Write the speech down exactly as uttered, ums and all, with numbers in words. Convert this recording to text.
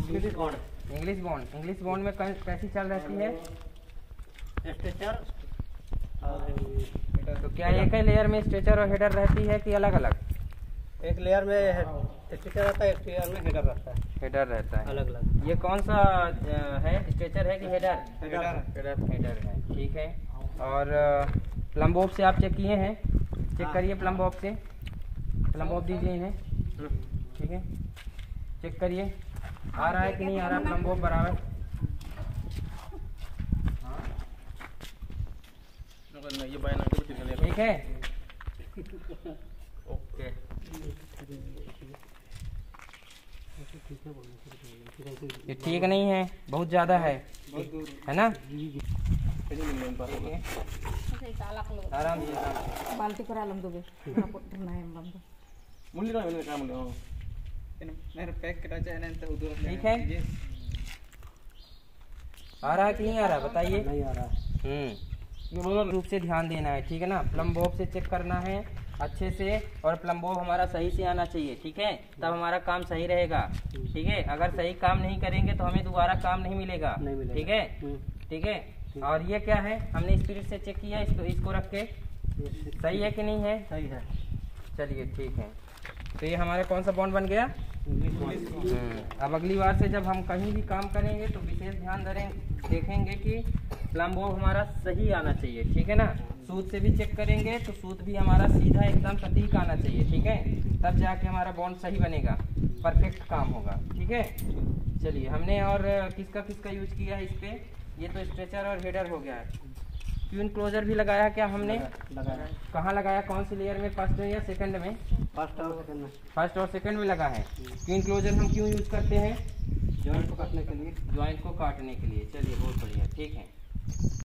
English bond. English bond English bond में कैसी चाल रहती है? स्ट्रेचर और तो क्या एक ही लेयर में स्ट्रेचर और हेडर रहती है कि अलग अलग? एक लेयर में स्ट्रेचर रहता है, एक लेयर में हेडर रहता है। हेडर रहता है अलग अलग। ये कौन सा है, स्ट्रेचर है कि हेडर? हेडर हेडर हेडर है, ठीक है। और प्लम बॉब से आप चेक किए हैं? चेक करिए प्लम बॉब से, प्लम बॉब दीजिए इन्हें, ठीक है। चेक करिए आ रहा है कि नहीं आ रहा प्लम बॉब बराबर। ठीक है, ओके। ये ठीक नहीं है, बहुत ज़्यादा है, है ना? आराम से बाल्टी करा लम दोगे ना है हम मुल्ली का मुल्ली का मुल्ली मेरे पैक करा चाहिए तो उधर ठीक है। आ रहा है कि नहीं आ रहा बताइए? नहीं आ रहा। हम्म रूप से ध्यान देना है, ठीक है ना। प्लम बॉब से चेक करना है अच्छे से, और प्लम बॉब हमारा सही से आना चाहिए, ठीक है, तब हमारा काम सही रहेगा, ठीक है। अगर सही काम नहीं करेंगे तो हमें दोबारा काम नहीं मिलेगा, ठीक है, ठीक है। और ये क्या है, हमने स्पिरिट से चेक किया, इसको इसको रख के सही है कि नहीं है? सही है। चलिए ठीक है, तो ये हमारा कौन सा बॉन्ड बन गया? अब अगली बार से जब हम कहीं भी काम करेंगे तो विशेष ध्यान धरें, देखेंगे कि प्लम बॉब हमारा सही आना चाहिए, ठीक है ना। सूत से भी चेक करेंगे तो सूत भी हमारा सीधा एकदम सटीक आना चाहिए, ठीक है, तब जाके हमारा बॉन्ड सही बनेगा, परफेक्ट काम होगा, ठीक है। चलिए, हमने और किसका किसका यूज किया है इस पे? ये तो स्ट्रेचर और हेडर हो गया है। क्यू इनक्लोजर भी लगाया क्या हमने? लगाया। कहाँ लगाया, कौन सी लेयर में, फर्स्ट में या सेकंड में? फर्स्ट और सेकंड में। फर्स्ट और सेकंड में लगा है। क्यू इनक्लोजर हम क्यों यूज करते हैं? जॉइंट को काटने के लिए। जॉइंट को काटने के लिए। चलिए बहुत बढ़िया, ठीक है।